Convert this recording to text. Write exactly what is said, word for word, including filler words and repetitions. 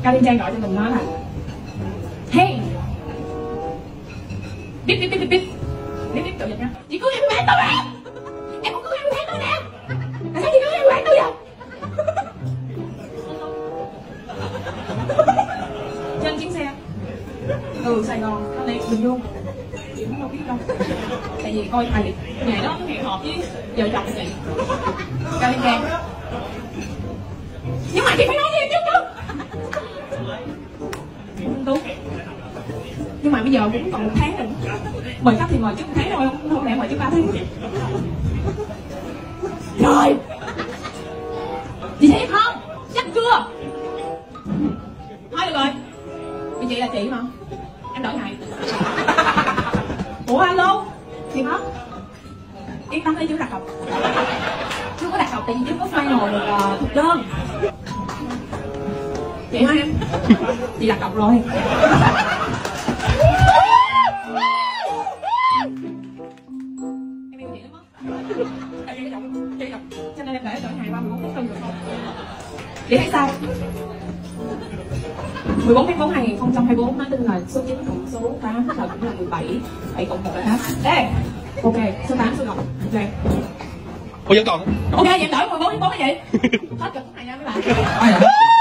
Cao Liên Trang gọi cho mình nói là hey bíp bíp bíp bíp bíp bíp bíp tự dịch nha. Chị cứu em với bạn tôi em em không cứu em với bạn tôi nè. Tại sao chị cứu em với bạn tôi vậy? Trên chuyến xe từ Sài Gòn nó lên Bình Dương, chị cũng đâu biết đâu, tại vì coi thầy ngày đó hẹn họp với vợ chồng chị Cao Liên Trang. Nhưng mà chị phải nói với em trước chứ. Đúng. Nhưng mà bây giờ cũng còn một tháng rồi. Mời khách thì mời trước một tháng thôi, không không lẽ mời trước ba tháng. Rồi chị thấy em không? Chắc chưa? Thôi được rồi, vì chị là chị mà em đổi ngày. Ủa alo chị hả? Yên tâm đi, chưa đặt cọc. Chưa có đặt cọc tại vì chưa có final được uh, thực đơn. Chị hả em? Chị đặt cọc rồi. Em yêu chị lắm á. Em yêu chồng, chị chồng, cho nên em để đổi ngày qua mười bốn tháng tư được không? Chị thấy sao? mười bốn tháng tư hai nghìn không trăm hai mươi tư nói tin là số chín cộng số tám là cũng là mười bảy, bảy cộng một là tám. Ê, ok, số tám số cộng. Ok. Ủa vẫn còn? Ok, vậy đổi mười bốn tháng tư cái gì? Hết cực này nha mấy bạn.